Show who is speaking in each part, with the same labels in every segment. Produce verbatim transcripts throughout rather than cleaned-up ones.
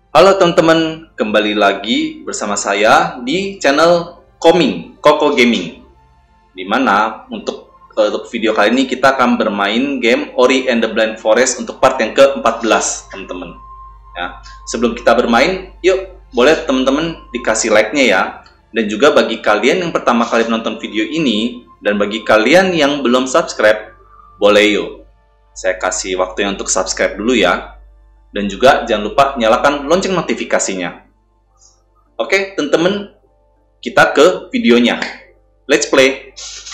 Speaker 1: Halo teman-teman, kembali lagi bersama saya di channel Koming, Koko Gaming. Dimana untuk, untuk video kali ini kita akan bermain game Ori and the Blind Forest untuk part yang ke empat belas, teman-teman. Ya, sebelum kita bermain, yuk boleh teman-teman dikasih like-nya ya. Dan juga bagi kalian yang pertama kali menonton video ini, dan bagi kalian yang belum subscribe, boleh yuk. Saya kasih waktunya untuk subscribe dulu ya. Dan juga jangan lupa nyalakan lonceng notifikasinya. Oke, teman-teman, kita ke videonya. Let's play.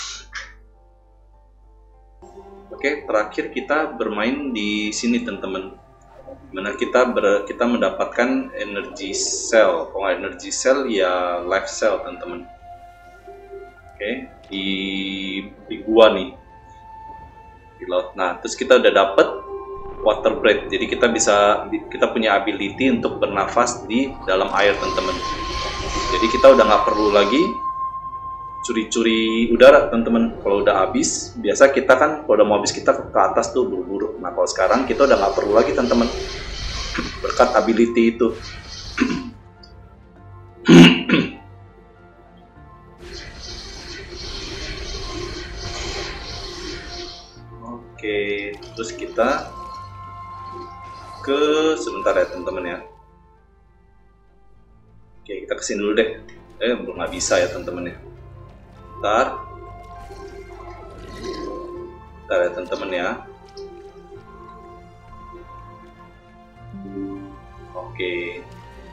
Speaker 1: Oke, terakhir kita bermain di sini, teman-teman. Dimana kita ber, kita mendapatkan energy cell. Kalau nggak energy cell ya life cell, teman-teman. Oke, di di gua nih. Di laut. Nah, terus kita udah dapet water breath, jadi kita bisa kita punya ability untuk bernafas di dalam air, teman-teman. Jadi kita udah nggak perlu lagi curi-curi udara, teman-teman. Kalau udah habis, biasa kita kan kalau udah mau habis kita ke atas tuh buru-buru. Nah kalau sekarang kita udah nggak perlu lagi, teman-teman, berkat ability itu. Oke, terus kita ke sebentar ya, teman-teman ya. Oke, kita kesini dulu deh. Eh, belum nggak bisa ya, teman-teman ya. Bentar. Bentar ya, teman-teman ya. Oke.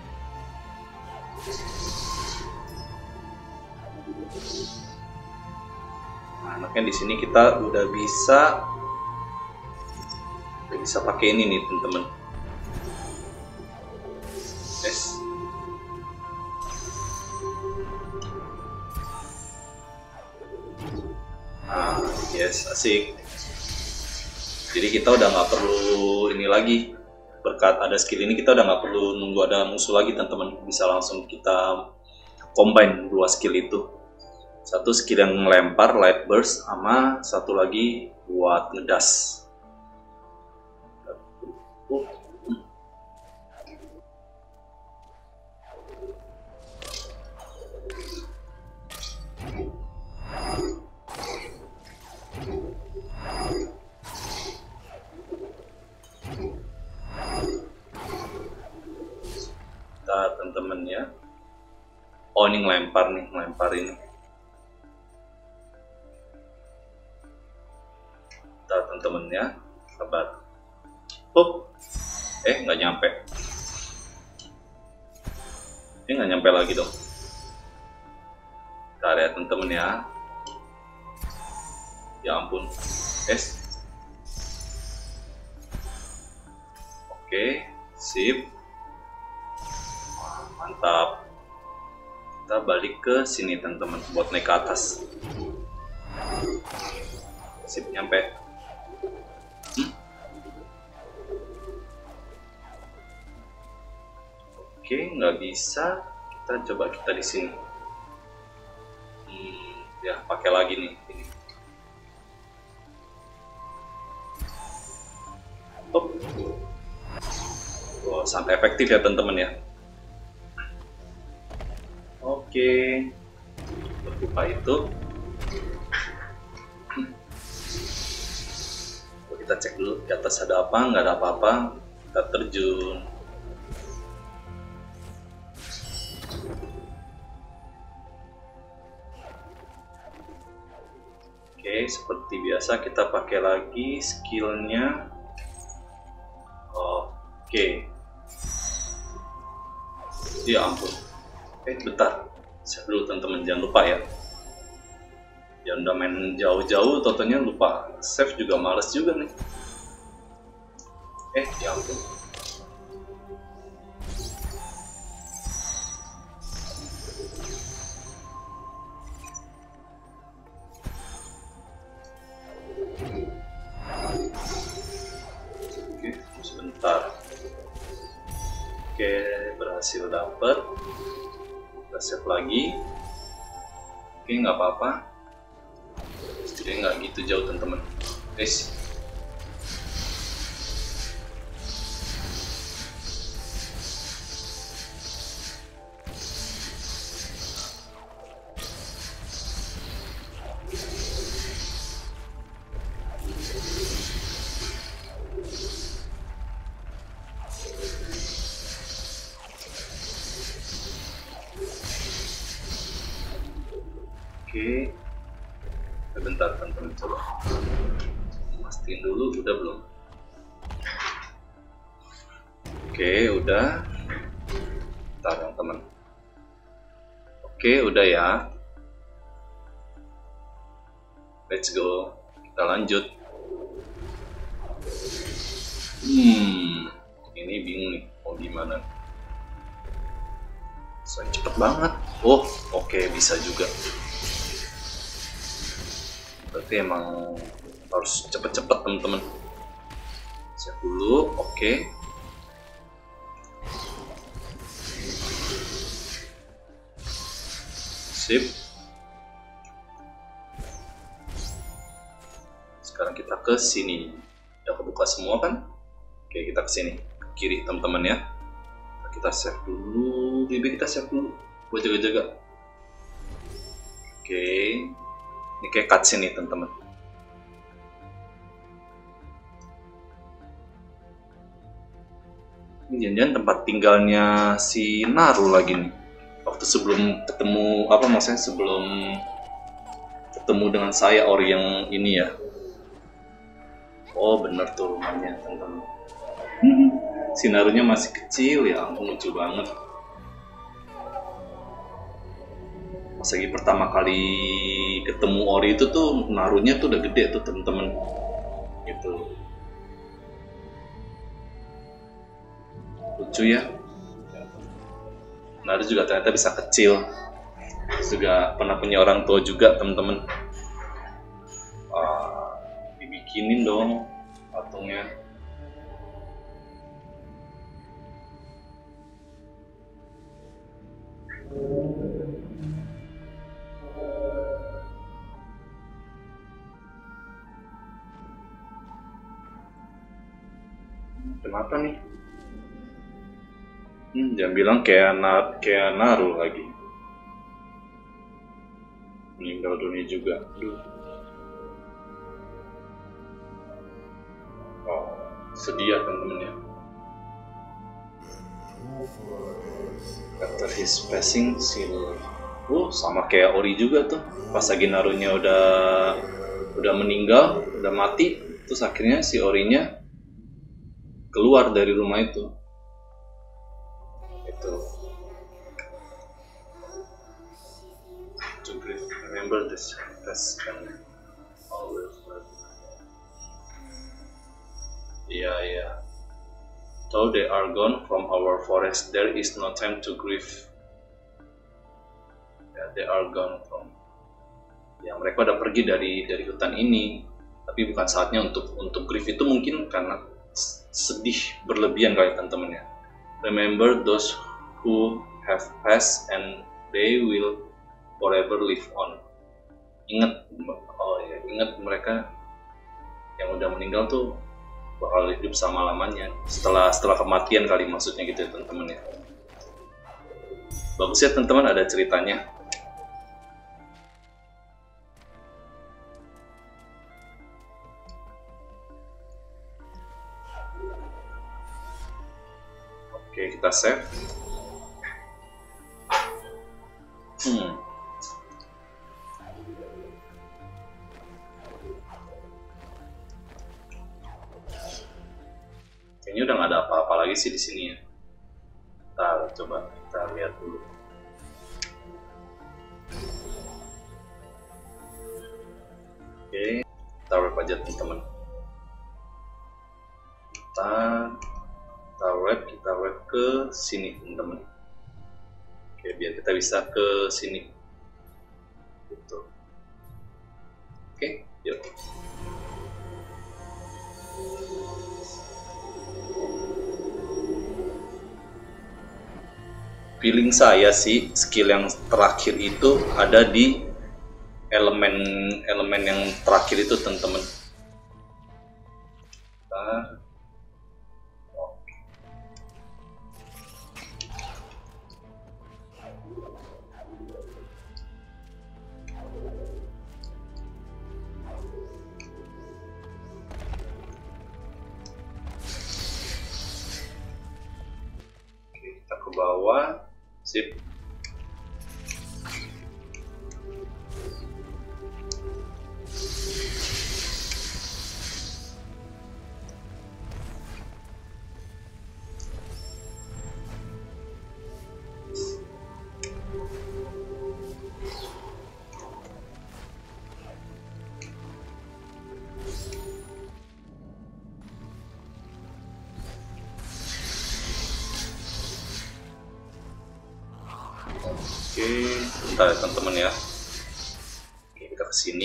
Speaker 1: Nah, makanya di sini kita udah bisa udah bisa pakai ini nih, teman-teman. Yes. Nah, yes, asik. Jadi kita udah nggak perlu ini lagi, berkat ada skill ini kita udah nggak perlu nunggu ada musuh lagi, teman-teman. Bisa langsung kita combine dua skill itu. Satu skill yang melempar light burst, sama satu lagi buat ngedas. Teman-teman ya. Oh, ini ngelempar nih, ngelempar ini. Kita teman-teman ya, sabar. Oh, eh nggak nyampe. Ini nggak nyampe lagi dong. Bentar ya, teman-teman ya. Ya ampun, es. Oke, sip. Mantap. Kita balik ke sini, teman-teman, buat naik ke atas. Sip, nyampe. Hmm? Oke, nggak bisa. Kita coba kita di sini. Hmm, ya, pakai lagi nih. Ini. Oh, oh sangat efektif ya, teman-teman ya. Oke, terbuka itu. Kita cek dulu di atas ada apa, nggak ada apa-apa. Kita terjun. Oke, seperti biasa kita pakai lagi skillnya. Oke. Ya ampun. Eh bentar, save dulu, teman-teman, jangan lupa ya. Jangan udah main jauh-jauh, totalnya lupa save juga, males juga nih. Eh ya ampun. Oke, sebentar. Oke, berhasil dapat. Kita save lagi. Oke, nggak apa-apa. Jadi nggak gitu jauh, teman-teman. Guys, Oke, bentar teman-teman, coba pastiin dulu udah belum. Oke, udah. Bentar teman-teman. Oke, udah ya. Let's go. Kita lanjut. Hmm, ini bingung nih mau gimana. So, cepet banget. Oh, oke, bisa juga. Berarti emang harus cepet-cepet teman-teman. Siap dulu, oke. Sip. Sekarang kita ke sini. Udah kebuka semua kan? Oke, kita ke sini, ke kiri teman-teman ya. Kita save dulu, bibi kita save dulu. Buat jaga-jaga. Oke, ini kayak cutscene nih teman-teman. Ini jangan-jangan tempat tinggalnya si Naru lagi nih. Waktu sebelum ketemu, apa maksudnya sebelum ketemu dengan saya Ori yang ini ya. Oh bener tuh rumahnya teman-teman. Si Narunya masih kecil ya, ampun lucu banget. Pas lagi pertama kali ketemu Ori itu tuh Narunya tuh udah gede tuh temen-temen gitu. Lucu ya. Naru juga ternyata bisa kecil. Juga pernah punya orang tua juga temen-temen. Ah, dibikinin dong patungnya. Kenapa nih? Hmm, jangan bilang kayak Nar kayak Naru lagi. Meninggal dunia juga. Aduh. Oh, sedih ya temen-temen ya. After his passing, Seal. Oh, sama kayak Ori juga tuh. Pas lagi Narunya udah udah meninggal, udah mati, terus akhirnya si Orinya keluar dari rumah itu. Itu. To remember this past and always. Iya, iya. Though they are gone from our forest, there is no time to grieve. Yeah, they are gone from. Ya, mereka udah pergi dari dari hutan ini, tapi bukan saatnya untuk untuk grieve itu mungkin karena sedih berlebihan kali teman-teman ya. Remember those who have passed and they will forever live on. Ingat, oh ya, ingat mereka yang udah meninggal tuh bakal hidup sama lamanya setelah setelah kematian kali maksudnya gitu ya teman-teman ya. Bagus ya teman-teman, ada ceritanya. Oke, kita save. Hmm. Kayaknya udah nggak ada apa-apa lagi sih di sini ya. Ntar coba kita lihat dulu. Oke, kita wrap aja teman-teman. Kita kita wrap, kita wrap ke sini teman-teman. Oke, biar kita bisa ke sini. Gitu. Oke, yuk. Feeling saya sih skill yang terakhir itu ada di elemen-elemen yang terakhir itu teman-teman. Nah, oke, kita ke bawah. Sip. Oke, bentar ya teman-teman ya. Oke, kita ke sini.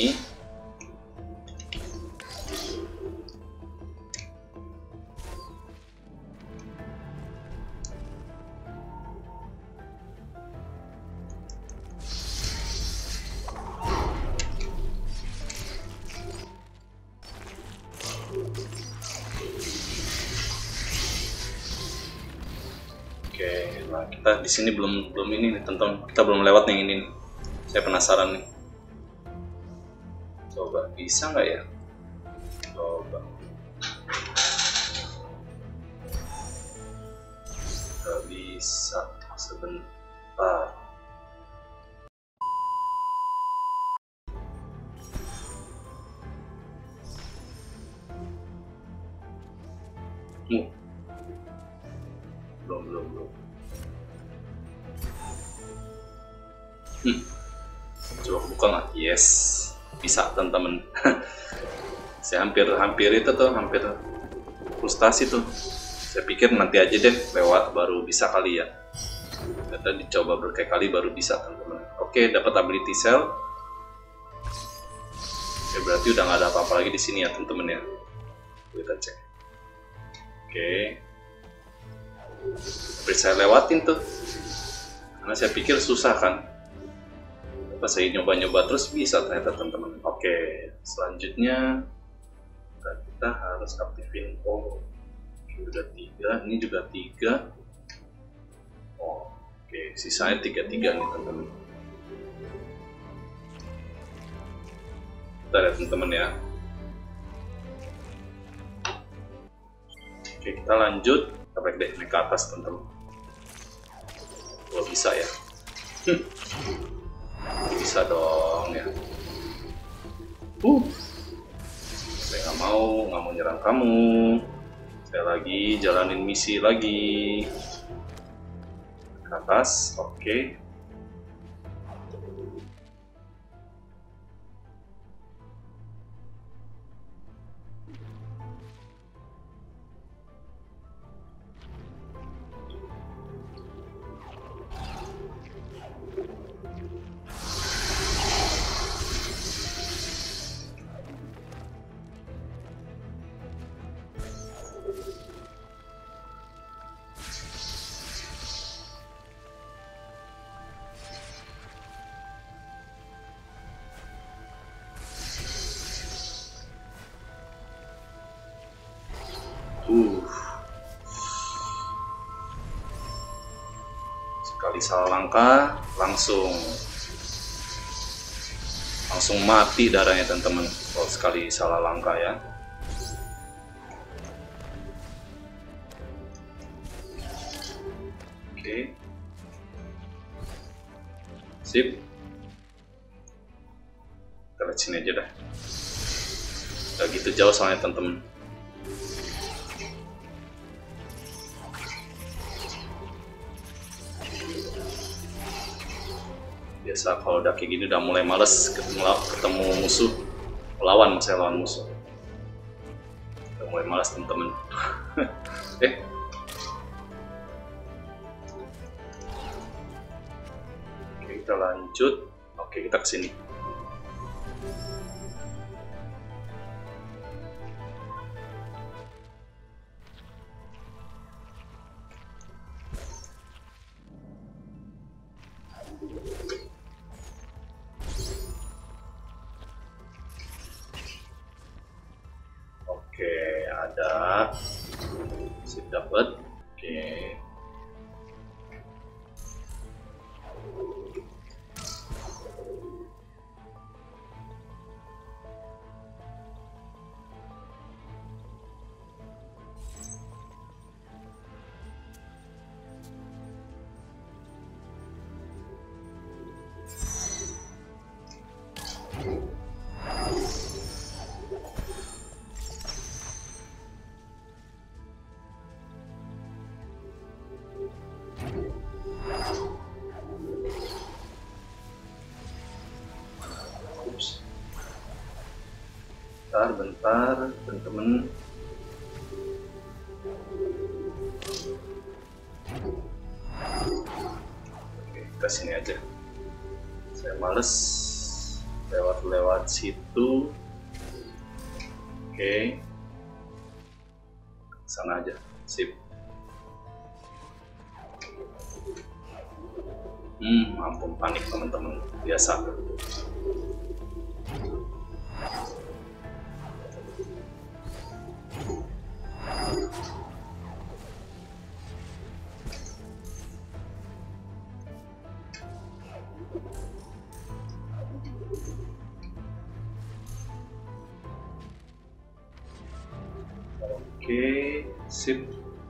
Speaker 1: Oke, nah kita di sini belum belum ini nih teman-teman. Kita belum lewat yang ini nih. Saya penasaran nih. Coba bisa nggak ya? Coba. Nggak bisa sebentar. Uh. Belum belum belum. Hmm. Coba buka nggak? Yes, bisa teman-teman. Saya hampir hampir itu tuh hampir frustasi tuh. Saya pikir nanti aja deh lewat baru bisa kali ya. Kita dicoba berkali-kali baru bisa teman-teman. Oke, dapat ability cell. Oke, berarti udah nggak ada apa-apa lagi di sini ya teman-teman ya. Kita cek. Oke. Hampir saya lewatin tuh. Karena saya pikir susah kan. Pas saya nyoba-nyoba terus bisa ternyata teman-teman. Oke, selanjutnya kita harus aktifin. Oh, udah tiga, ini juga tiga. Oh, oke, sisanya tiga tiga nih teman-teman. Bentar ya teman-teman ya. Oke, kita lanjut. Kita baik deh naik ke atas teman-teman. Oh, bisa ya. Hmm. Bisa dong ya. Uh, saya nggak mau, nggak mau nyerang kamu. Saya lagi jalanin misi lagi. Ke atas, oke. Okay. Uh. Sekali salah langkah langsung langsung mati darahnya teman-teman. Kalau sekali salah langkah ya. Oke. Sip. Kita lihat sini aja dah. Gak gitu jauh soalnya teman-teman. Biasa kalau udah kayak gini udah mulai males ketemu, ketemu musuh, lawan maksudnya lawan musuh. Udah mulai males teman-teman. eh. Oke, kita lanjut. Oke, kita kesini. Oke, ada sip dapat. Oke. Bentar, bentar, teman-teman. Oke, ke sini aja. Saya males lewat-lewat situ. Oke, sana aja, sip. Hmm, ampun, panik teman-teman, biasa. Oke, sip.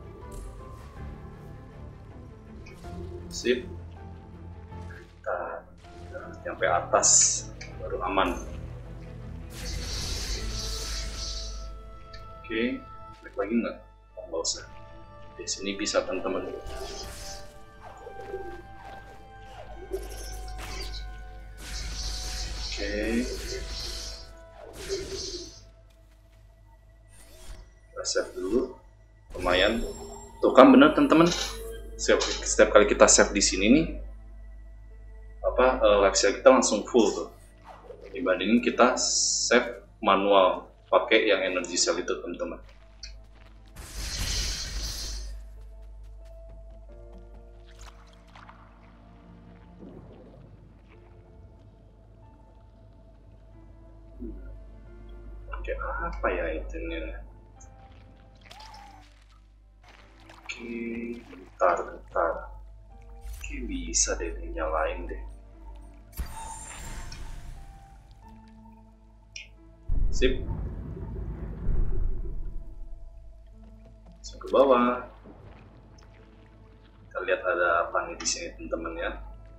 Speaker 1: Sip. Kita sampai atas baru aman. Oke, balik lagi nggak? Oh, nggak usah. Di sini bisa teman-teman. Oke. Kita save dulu. Lumayan. Tuh kan bener teman-teman. Setiap, setiap kali kita save di sini nih, apa uh, life cell kita langsung full tuh. Dibandingin kita save manual pakai yang energy cell itu teman-teman. Oke, apa ya itu nih? Oke, bentar, bentar. Oke, bisa deh dinyalain deh. Sip. Langsung ke bawah. Kita lihat ada apa nih di sini teman-teman ya.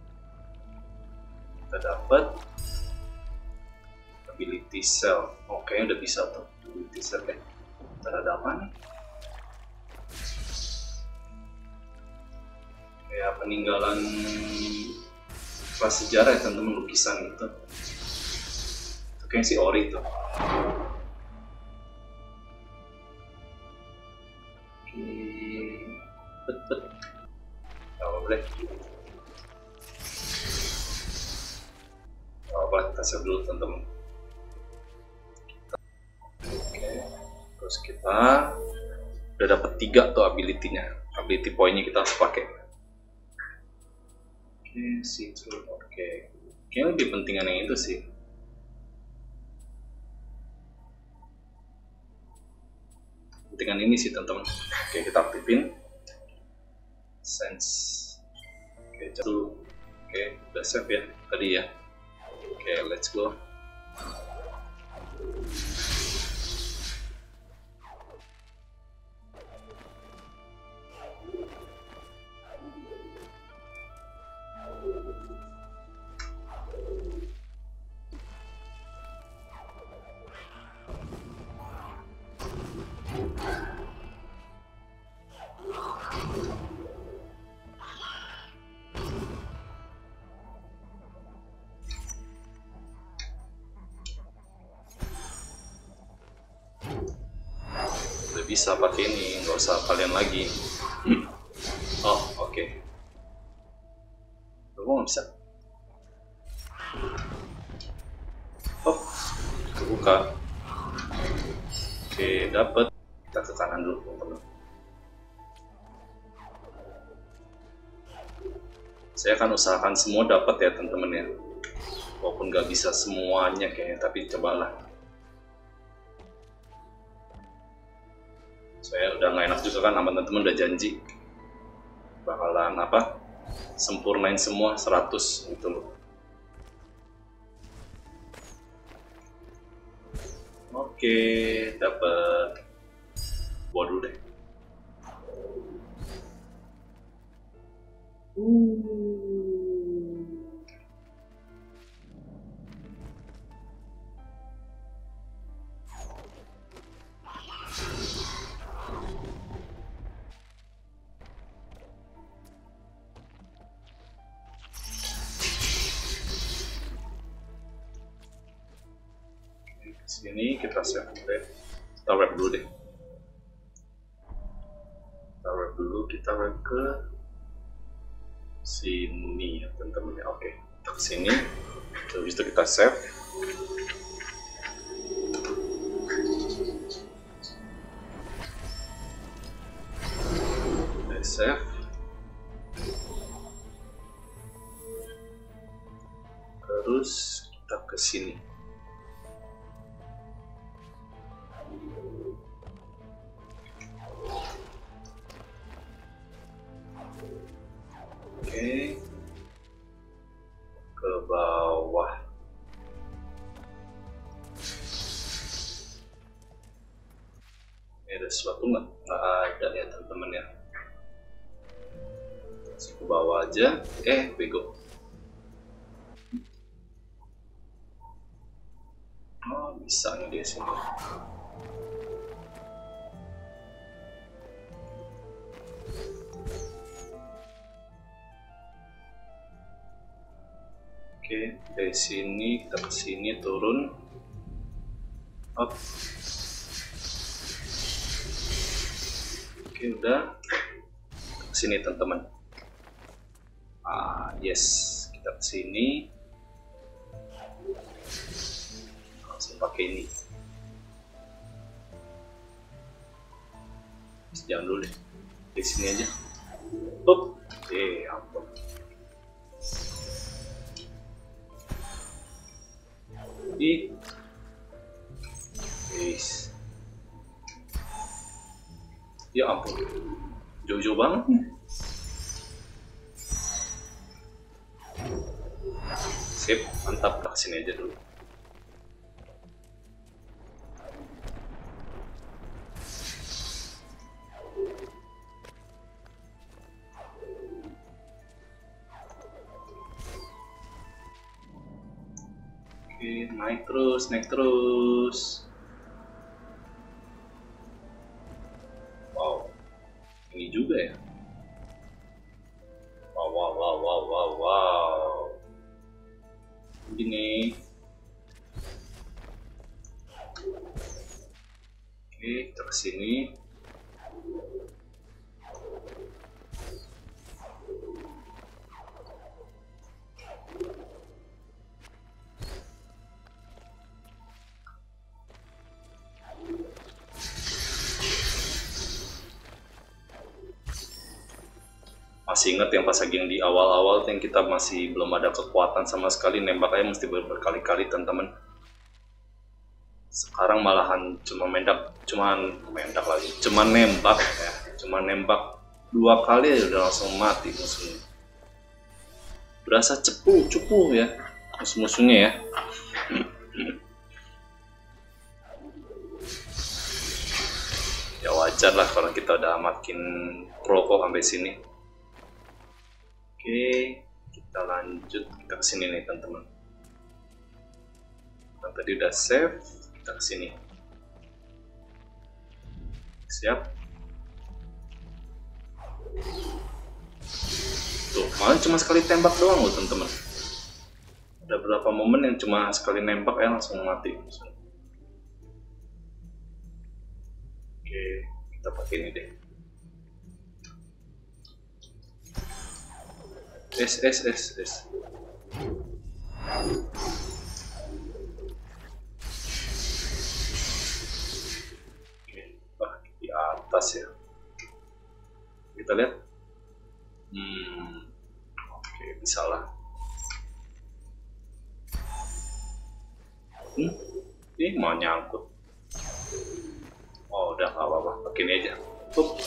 Speaker 1: Kita dapat ability cell. Oke, udah bisa tuh ability cell ya. Kita ada apa nih? Kayak peninggalan kelas sejarah ya teman-teman, lukisan gitu. Itu kayak si Ori tuh. Oke, bet-bet. Gak boleh. Gak apa, kita save dulu teman-teman. Oke, terus kita udah dapat tiga tuh ability-nya. Ability point-nya kita harus pakai. Oke, situ. Oke, kayaknya lebih pentingan yang itu sih. Pentingan ini sih teman-teman. Oke, kita aktifin sense. Oke, jatuh. Oke, udah save ya tadi ya. Oke, let's go. Bisa pakai ini, nggak usah kalian lagi. Oh, oke. Okay. Gue nggak bisa. Oh, kebuka. Oke, okay, dapat. Kita ke kanan dulu, teman-teman. Saya akan usahakan semua dapat ya, teman-teman ya. Walaupun nggak bisa semuanya kayaknya, tapi cobalah. Saya udah nggak enak juga kan, sama teman-teman udah janji bakalan apa sempurnain semua seratus gitu loh. Oke, dapat. Waduh deh. Uh. Sini kita save deh. Kita web dulu deh. Kita web dulu, kita web ke sini ya teman-teman ya. Oke, ke sini, habis itu kita save. Kita save. Terus kita ke sini. Oke, ke bawah. Ini ada sesuatu nggak? Nggak ada ya teman-teman ya. Ke bawah aja. Eh, bego. Oh, bisa nih di sini. Oke, dari sini kita ke sini turun. Up. Oke, udah. Ke sini teman-teman. Ah, yes, kita ke sini. Langsung pakai ini. Jangan dulu deh. Di sini aja. Up. Eh, ampun. Di guys, ya ampun, jauh-jauh banget nih. Sip, mantap, ke sini aja dulu. Oke, naik terus, naik terus. Wow, ini juga ya. Wow, wow, wow, wow, wow, wow. Begini. Oke, kita ke sini. Masih ingat yang pas lagi yang di awal-awal yang kita masih belum ada kekuatan sama sekali, nembak aja mesti ber berkali-kali teman-teman. Sekarang malahan cuma mendak, cuman mendak lagi, cuma nembak ya, cuma nembak dua kali aja udah langsung mati musuhnya. Berasa cepu, cupu ya musuh-musuhnya ya. Ya wajar lah kalau kita udah makin pro kok sampai sini. Oke, kita lanjut, kita ke sini nih teman-teman. Nah, tadi udah save, kita ke sini. Siap. Tuh, malah cuma sekali tembak doang loh teman-teman. Ada beberapa momen yang cuma sekali nembak ya langsung mati. Oke, kita pakai ini deh. S S S S. Oke, ah, di atas ya. Kita lihat. Hmm, oke, bisa lah. Hmm, ini mau nyangkut. Oh, udah nggak apa-apa. Pakai ini aja. Up.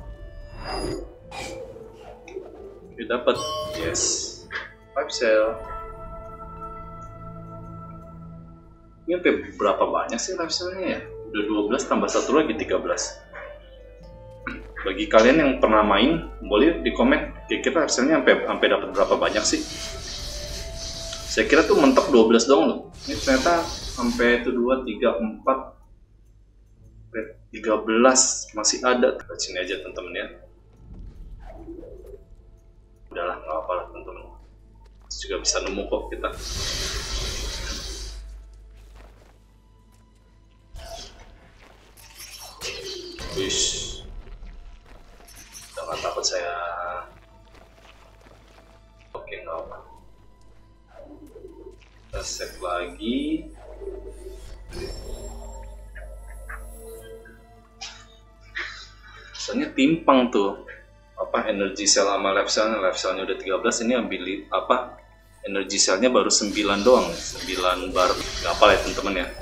Speaker 1: Oke, dapat. Yes. Five cell. Ini sampai berapa banyak sih life cell-nya ya? Udah dua belas tambah satu lagi tiga belas. Bagi kalian yang pernah main, boleh di komen kira-kira life cell-nya sampai sampai dapat berapa banyak sih? Saya kira tuh mentok dua belas doang loh. Ini ternyata sampai itu dua, tiga, empat, tiga belas masih ada. Ke sini aja teman-teman ya. Udahlah, nggak apa-apa lah teman-teman. Juga bisa nemu kok kita. Wish, udah nggak takut saya. Oke, nggak apa. Kita save lagi. Soalnya timpang tuh apa energy cell sama life cellnya. Life cellnya udah tiga belas, ini ambil apa energy cellnya baru sembilan doang, sembilan bar. Gak apa ya teman-teman ya.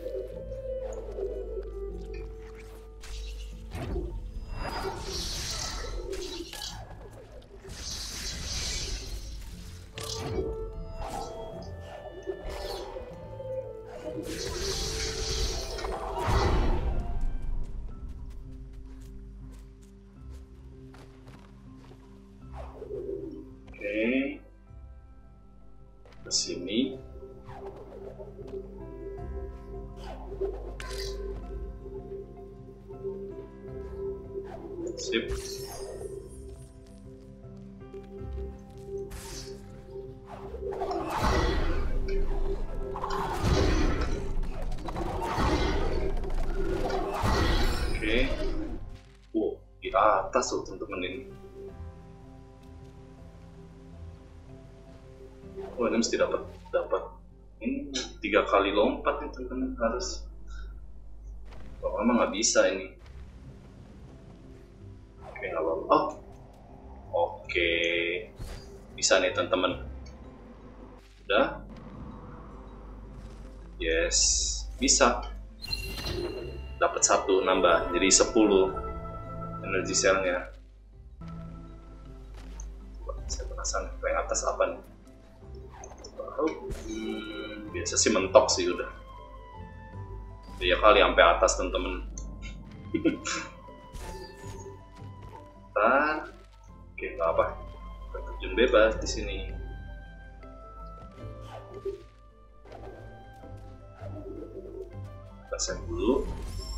Speaker 1: Oke, ke sini. Sip. Oke. Wow, di atas tuh teman-teman ini. Oh, ini mesti dapat dapat ini tiga kali lompat nih teman-teman harus. Kalau emang nggak bisa ini. Oke, nggak apa-apa. Oh, oke, bisa nih teman-teman. Udah, yes, bisa. Dapat satu nambah, jadi sepuluh energi selnya. Saya penasaran yang atas apa nih? Hmm, biasa sih mentok sih udah. Ya kali sampai atas teman-teman. Ntar, oke nggak apa, terjun bebas di sini. Kita save dulu.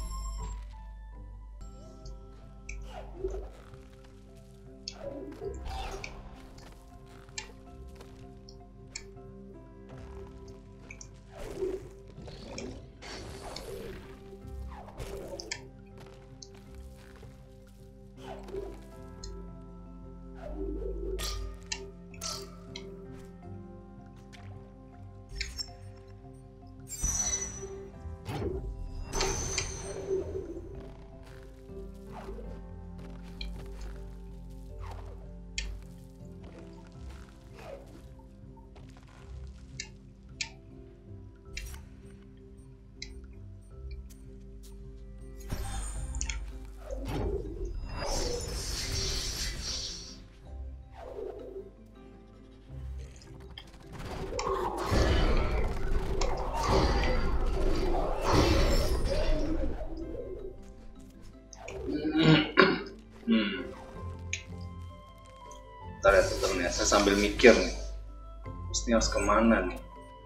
Speaker 1: Bentar ya teman-teman ya, saya sambil mikir nih, terus ini harus kemana nih?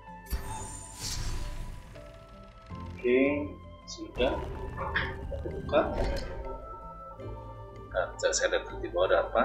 Speaker 1: Oke, sudah, kita buka. Nah, saya lihat di bawah ada apa?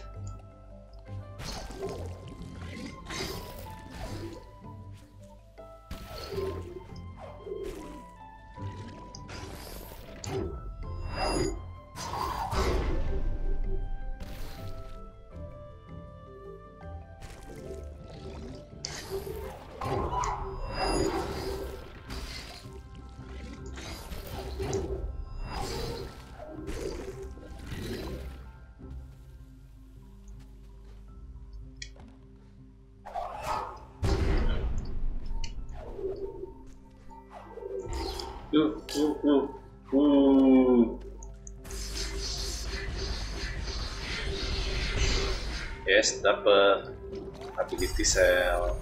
Speaker 1: Uh, uh, uh, uh. Yes, dapat ability cell.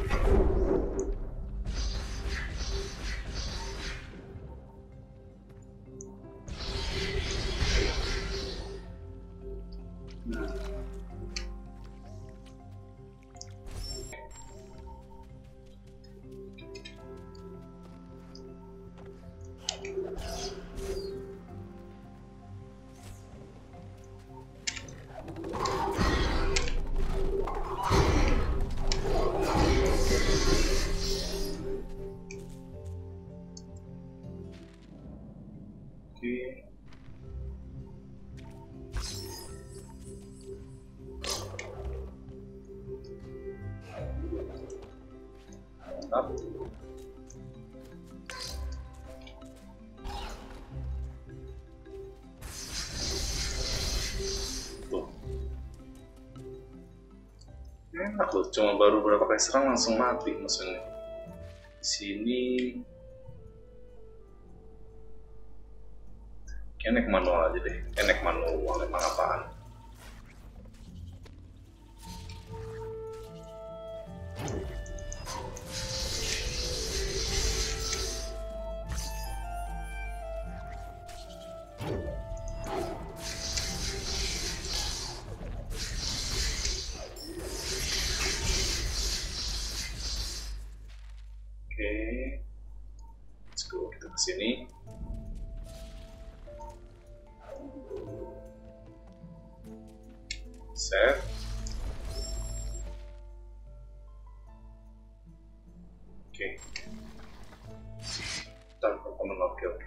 Speaker 1: Nah. Mantap. Tuh. Enak loh, cuma baru berapa kali serang langsung mati musuhnya. Di sini kayaknya naik manual aja deh. Eh, naik manual emang apaan? Oke, let's go, kita ke sini. Save. Oke. Tanpa komen, oke oke.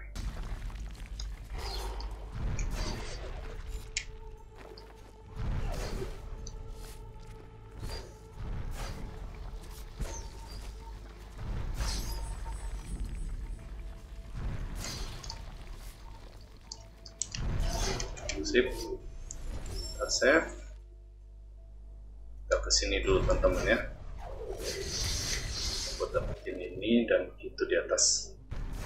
Speaker 1: Sip. Kita save. Kita kesini dulu teman-teman ya, buat dapetin ini dan itu di atas.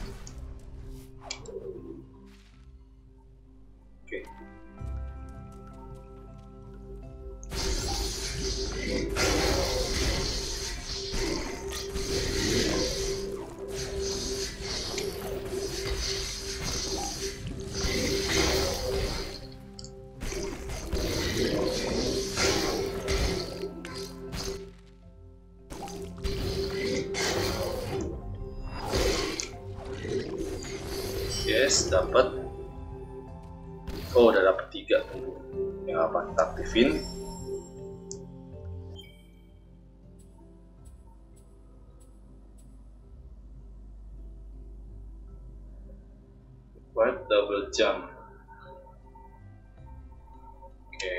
Speaker 1: Oke. Yes, dapat. Oh, udah dapat tiga. Yang apa? Kita aktifin. Buat double jump. Oke.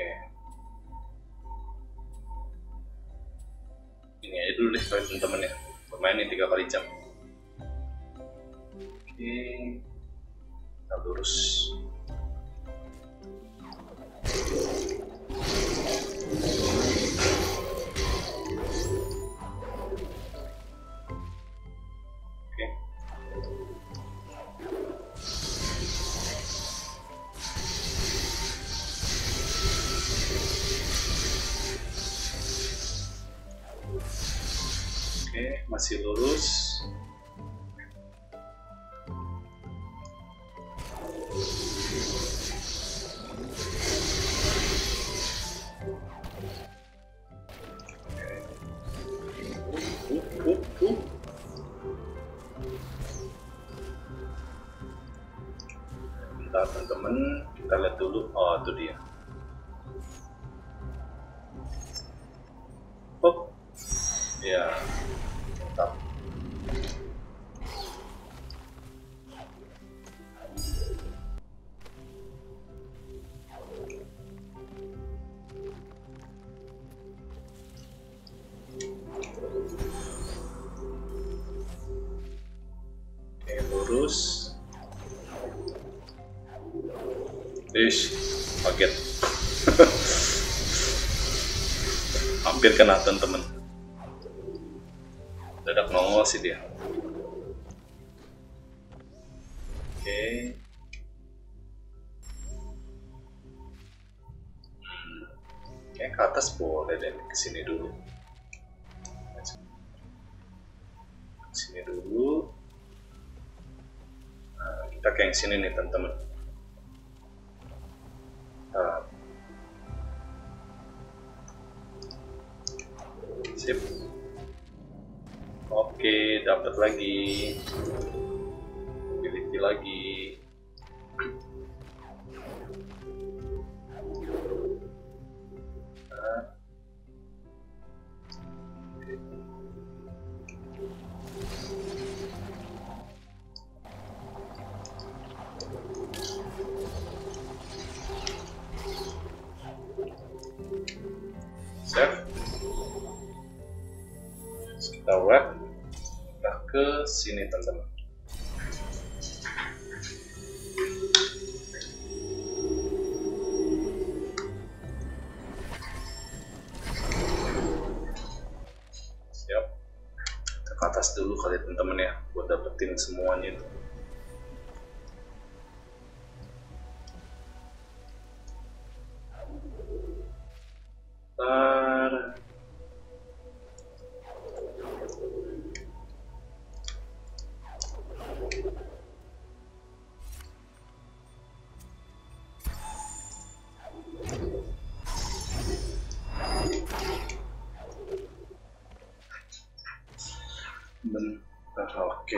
Speaker 1: Ini aja dulu deh teman-teman ya. Bermain ini tiga kali jump. Oke. Kita lurus. Oke. Oke, masih lurus. Bentar teman-teman, kita lihat dulu. Oh, itu dia. Oh, ya, mantap. Oke, lurus. Ish, kaget. Hampir kena teman-teman. Dadak nongol sih dia. Oke. Oke, ke atas boleh deh, ke sini dulu. Ke sini dulu. Nah, kita ke yang sini nih teman-teman. Nah. Sip. Oke, dapat lagi. Ability lagi. Nah. Save. Kita wrap. ke sini teman-teman. Siap. Kita ke atas dulu kali teman-teman ya, buat dapetin semuanya itu. Bentar. Bentar, oke.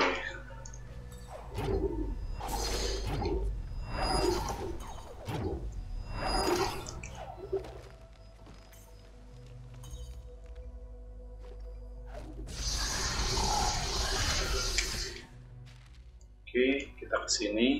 Speaker 1: Oke, kita ke sini.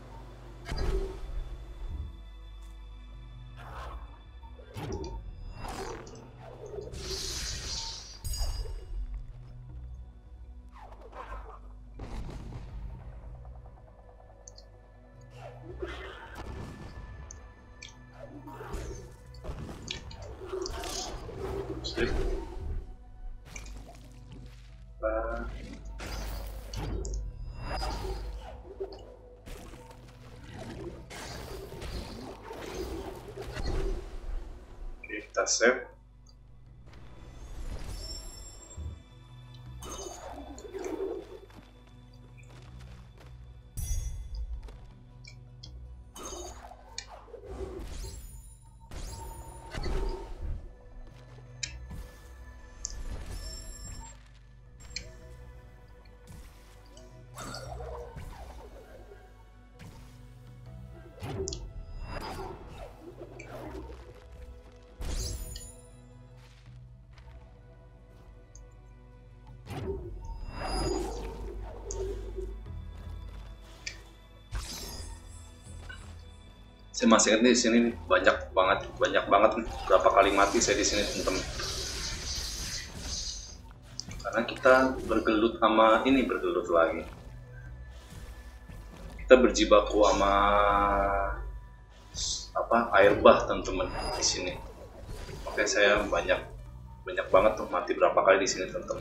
Speaker 1: Sip. Nah. Oke, kita save. Saya masih ingat nih di sini banyak banget, banyak banget nih, berapa kali mati saya di sini teman-teman. Karena kita bergelut sama ini, bergelut lagi. Kita berjibaku sama apa air bah teman-teman di sini. Oke, saya banyak banyak banget tuh mati berapa kali di sini teman-teman.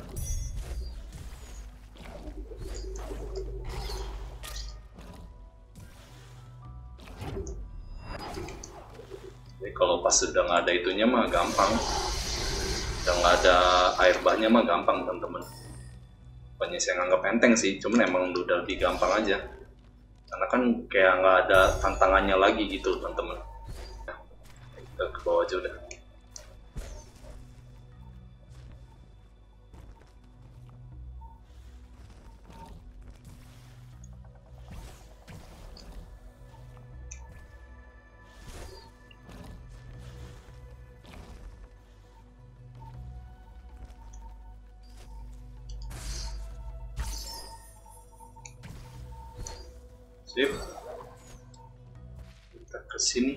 Speaker 1: Kalau pas sudah nggak ada itunya mah gampang, udah nggak ada air bahnya mah gampang teman-teman. Banyak saya nganggap enteng sih, cuman emang udah lebih gampang aja, karena kan kayak nggak ada tantangannya lagi gitu teman-teman. Kita ke bawah aja udah. Sip. Kita ke sini.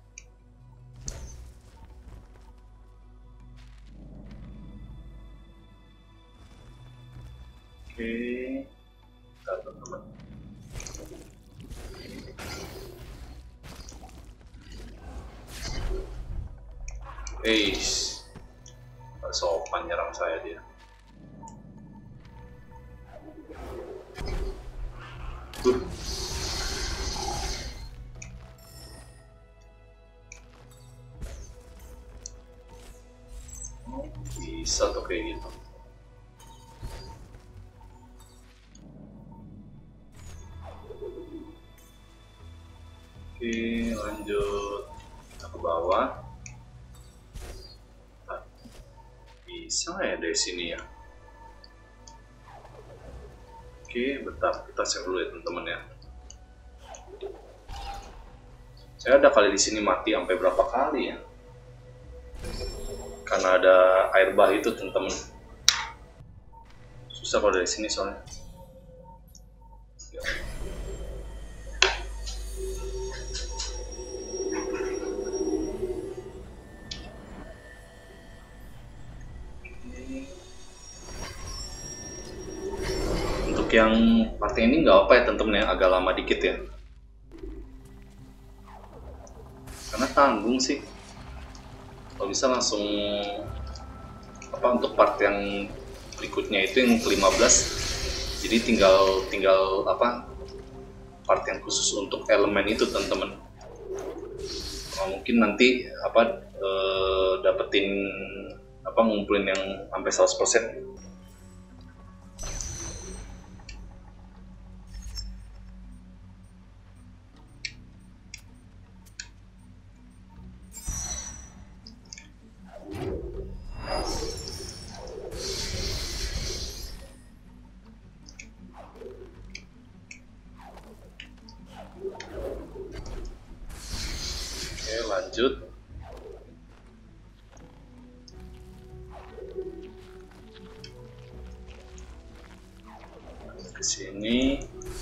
Speaker 1: Oke. Kita teman-teman. Eish. Sopan nyerang saya dia. Tuh. Bisa tuh kayak gitu. Oke, lanjut kita ke bawah. Nah, bisa ya dari sini ya. Oke, bentar kita save dulu ya teman-teman ya. Saya ada kali di sini mati sampai berapa kali ya? Karena ada air bah itu teman-teman. Susah kalau dari sini soalnya. yang part ini nggak apa ya temen-temen ya, agak lama dikit ya. Karena tanggung sih. Kalau bisa langsung apa untuk part yang berikutnya itu yang ke lima belas. Jadi tinggal tinggal apa part yang khusus untuk elemen itu teman-teman. Nah, mungkin nanti apa eh, dapetin apa ngumpulin yang sampai seratus persen. Oke, lanjut. Ke sini.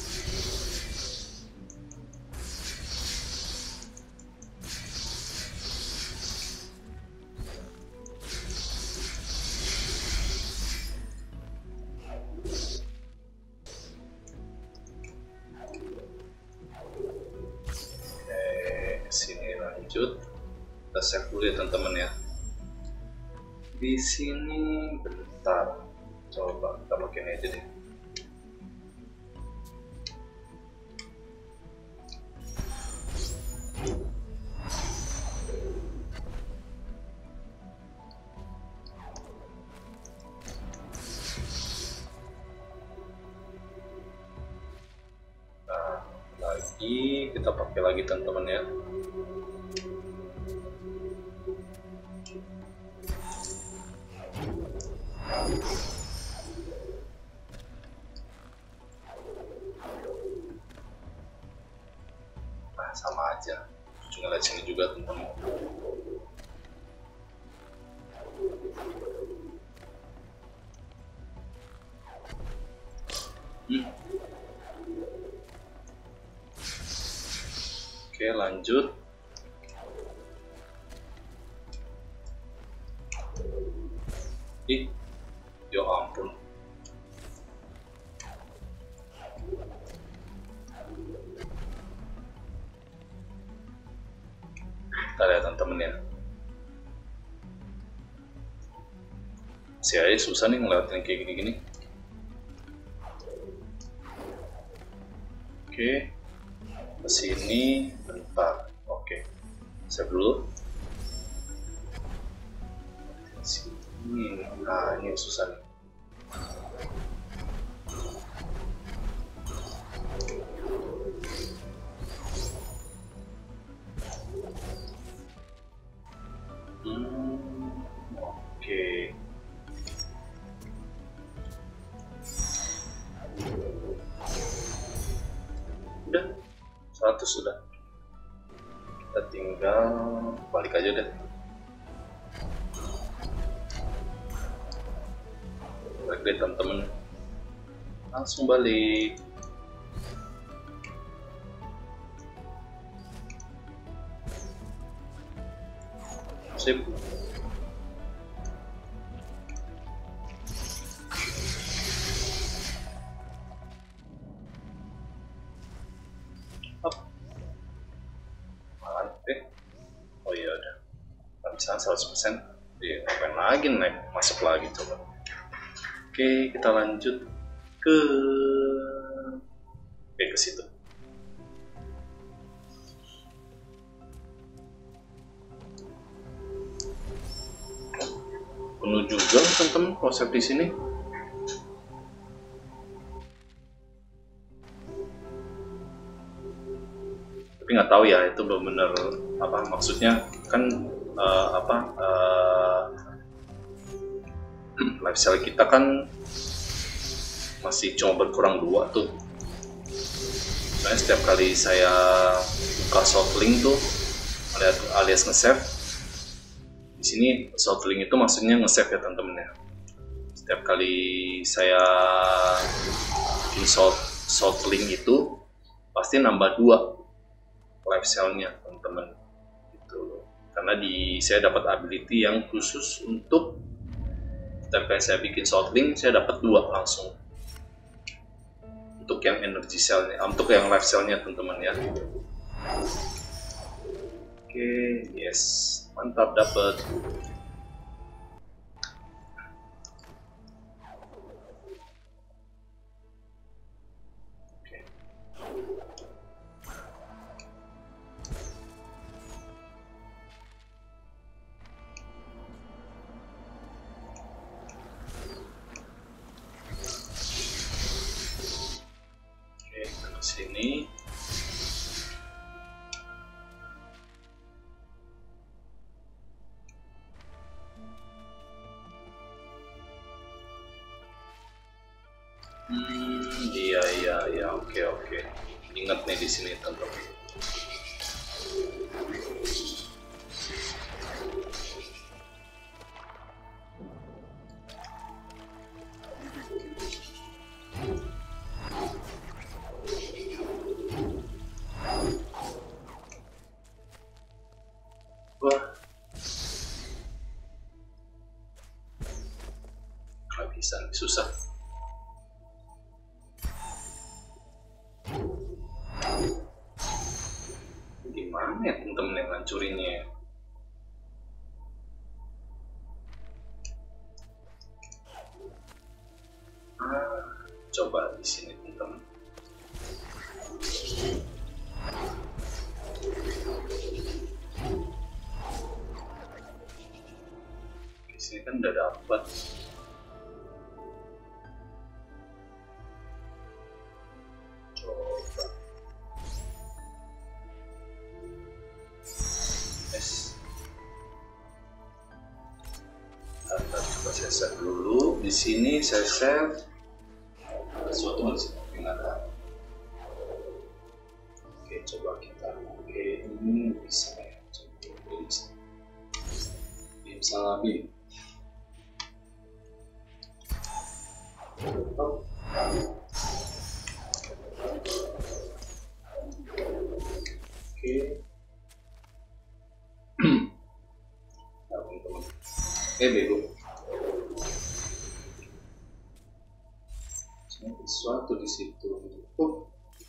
Speaker 1: Sini lanjut, kita save dulu ya teman-teman ya. Di sini bentar, coba kita pakai aja deh. Nah, lagi kita pakai lagi teman-teman ya. Nah, sama aja, cuma lihat sini juga teman-teman. Hmm. Oke, lanjut. Ih, ya ampun. Kita lihat teman-teman ya. Si aja susah nih ngelewatin kayak gini-gini. Oke, kesini bentar. Oke, save dulu. Sini, nah ini susah nih. Hmm, oke. Udah, seratus sudah. Kita tinggal balik aja deh. Balik deh teman-teman. Langsung balik. Sip. Up. Malah deh. Oh iya udah. Bisa seratus persen. Iya, ngapain lagi naik masuk lagi coba. Oke, kita lanjut ke Oke, ke situ. Penuh juga teman-teman konsep di sini. Tapi nggak tahu ya itu benar-benar apa maksudnya kan uh, apa uh, lifestyle kita kan masih cuma berkurang dua tuh. Soalnya setiap kali saya buka soft link tuh alias nge-save, di sini soft link itu maksudnya nge-save ya teman-teman ya. Setiap kali saya bikin soft, soft link itu pasti nambah dua life cell-nya teman-teman gitu. Karena di saya dapat ability yang khusus untuk setiap kali saya bikin soft link saya dapat dua langsung. untuk yang energy cell-nya, untuk yang life cell-nya teman-teman ya. Oke, yes, mantap dapat. Sini hmm iya iya iya oke oke ingat nih di sini teman-teman. Wah, nggak bisa, susah. Gimana ya temen-temen yang ngancurinnya ya? Ah, coba di sini temen-temen. Di sini kan udah dapat. Coba. Yes. Kita coba saya save dulu. Di sini saya save. Sesuatu nggak sih? Nggak ada. Oke, coba kita. Oke, ini bisa ya. Coba ini bisa. Ini salah nih. Oh. Oke. Nah, teman-teman. Eh, bego. Sesuatu di situ. Oh.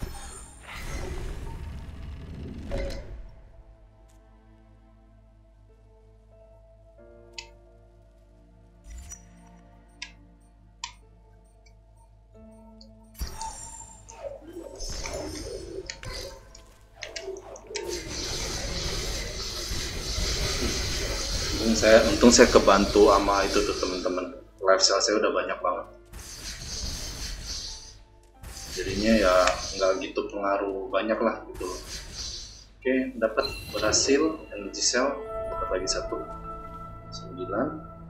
Speaker 1: Untung saya, untung saya kebantu sama itu tuh teman-teman. Life cell saya udah banyak banget. Jadinya ya nggak gitu pengaruh banyak lah gitu. Oke, dapat berhasil energy cell, dapat lagi satu sembilan,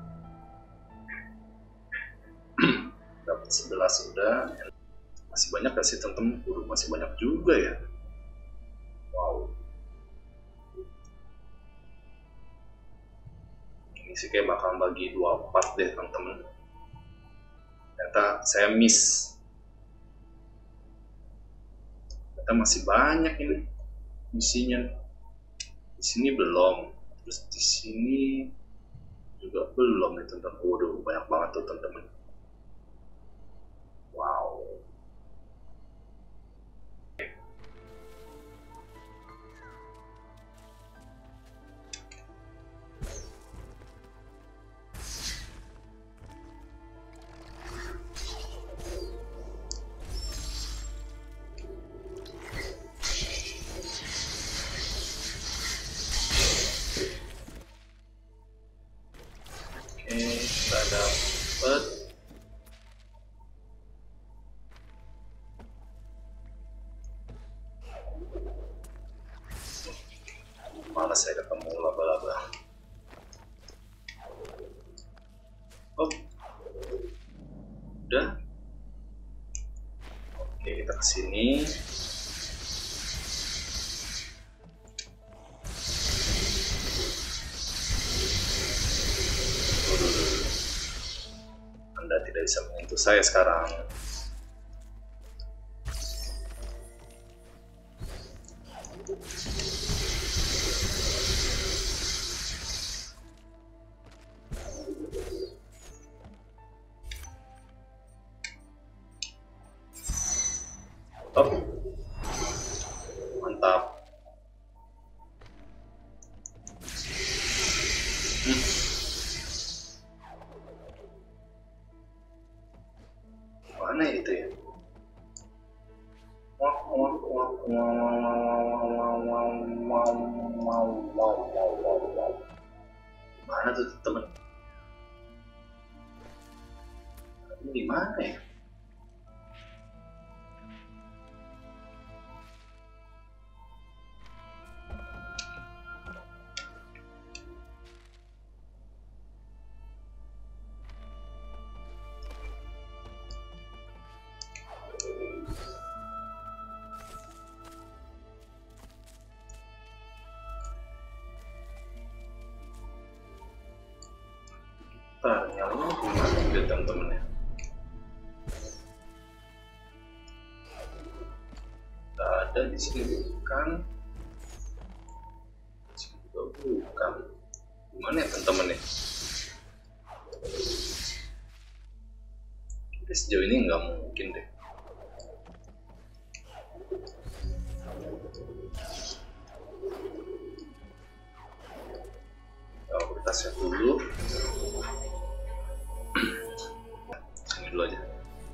Speaker 1: dapat sebelas sudah. Masih banyak gak sih teman-teman? Masih banyak juga ya. Wow. Ini sih kayak bakal bagi dua part deh teman-teman. Ternyata saya miss. Ternyata masih banyak ini misinya. Di sini belum. Terus di sini juga belum nih teman-teman. Waduh, banyak banget tuh teman-teman. Wow. Kita dapat malas saya ketemu laba-laba. Oh, udah. Oke, kita kesini. Anda tidak bisa menyentuh saya sekarang. Mana itu ya? Mana tuh temen? Ini di mana ya? Nah, nyalanya gimana dia teman-teman ya? Gak ada di sini bukan? Di sini juga bukan. Gimana ya teman-teman ya? Tapi sejauh ini nggak mungkin deh. Kita set dulu. Ini dulu aja.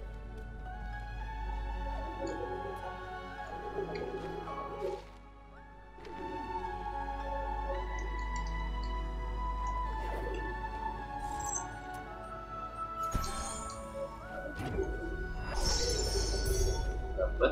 Speaker 1: Dapat.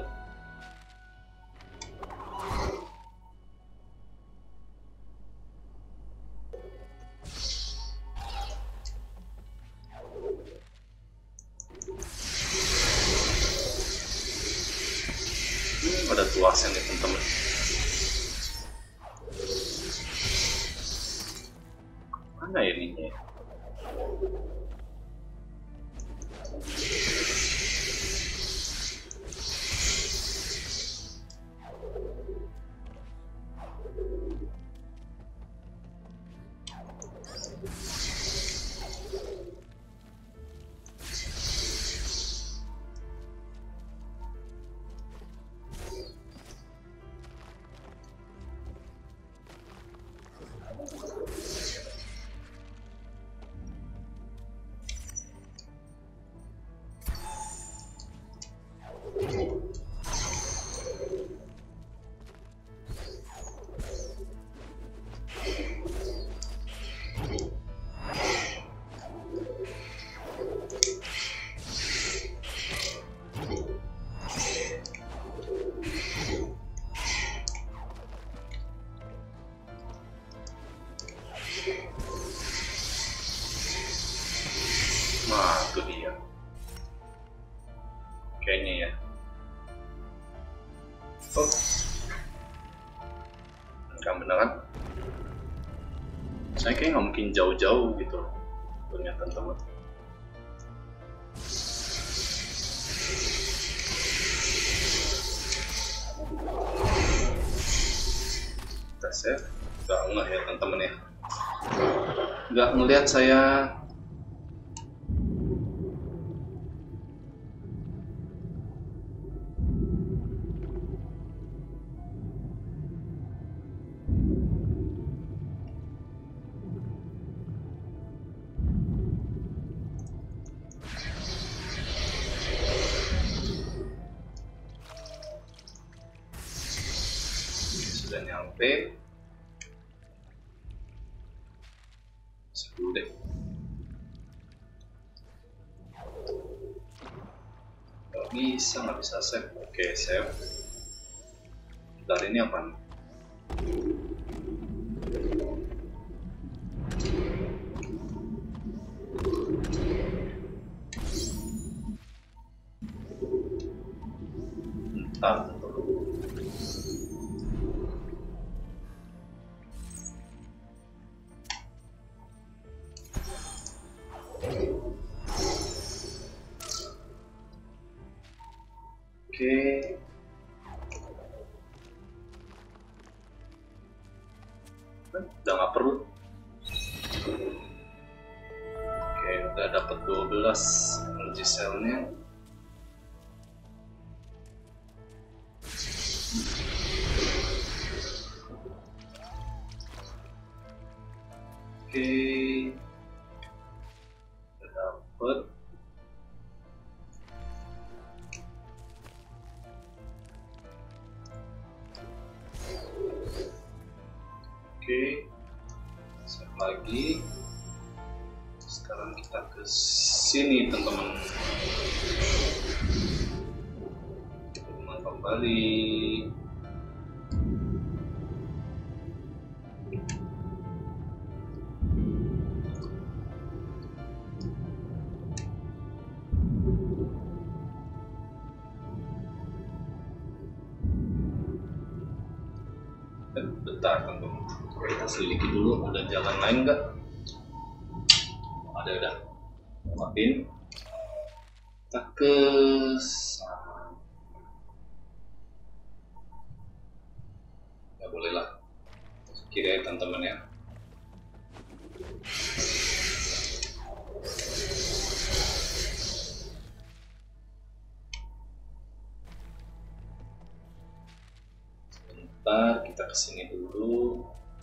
Speaker 1: Ada tuasnya nih teman-teman. Mana ya ininya? Nah, itu dia. Kayaknya ya. Oh, enggak beneran. Saya kayak nggak mungkin jauh-jauh gitu loh, punya teman-teman. Tes ya, nggak ngelihat ya teman-teman ya. Nggak ngelihat saya. Sudah nyampe. Dulu deh. Gak bisa, nggak bisa save. Oke, save. Dari ini apa nih? Entar. Oke, udah nggak perlu. Oke, udah dapat dua belas energy cell-nya. Oke, udah dapet. lagi. Sekarang kita ke sini teman-teman. Rumah kembali. Bentar teman-teman, kita selidiki dulu ada jalan lain nggak? Ada, udah maafin. Kita ke ya boleh lah, kiri ya teman-teman ya. Sebentar, kita kesini dulu.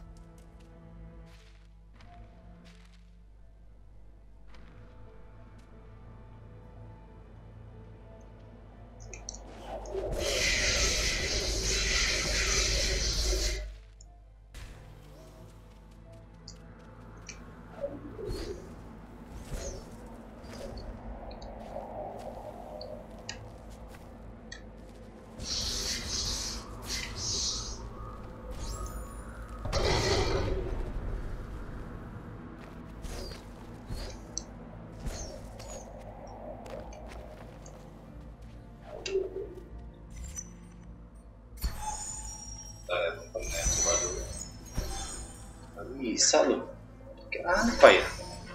Speaker 1: Bisa loh, apa ya?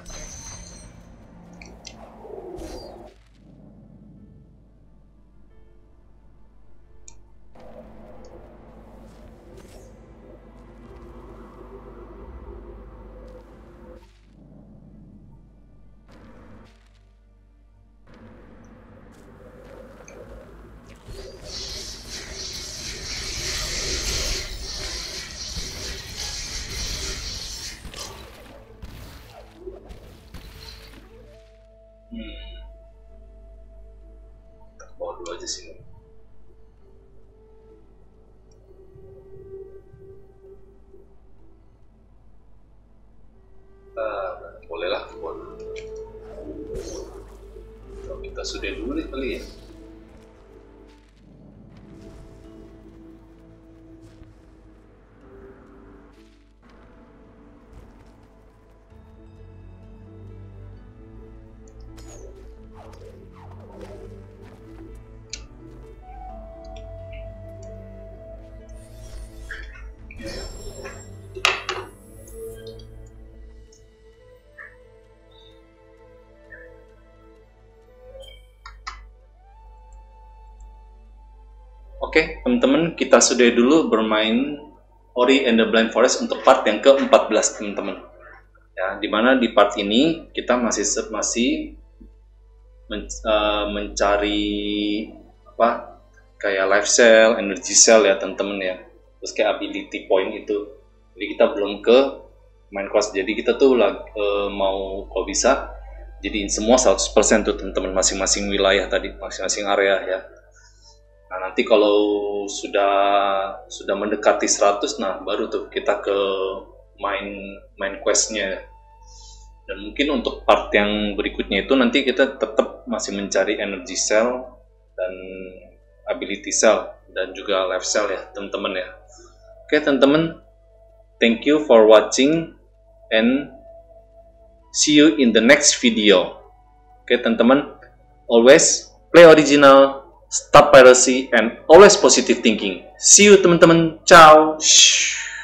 Speaker 1: Aja sini. Nah, bolehlah buat kita sudah dulu nih kali ya. Oke, teman-teman, kita sudah dulu bermain Ori and the Blind Forest untuk part yang ke empat belas, teman-teman. Ya, dimana di part ini kita masih masih men, uh, mencari apa kayak life cell, energy cell ya, teman-teman ya. Terus kayak ability point itu. Jadi kita belum ke main quest. Jadi kita tuh uh, mau kalau bisa jadiin semua seratus persen tuh teman-teman, masing-masing wilayah tadi, masing-masing area ya. Nah, nanti kalau sudah sudah mendekati seratus, nah baru tuh kita ke main main questnya. Dan mungkin untuk part yang berikutnya itu nanti kita tetap masih mencari energy cell dan ability cell dan juga life cell ya teman-teman ya. Oke teman-teman, thank you for watching and see you in the next video. Oke teman-teman, always play original, stop piracy, and always positive thinking. See you teman-teman. Ciao.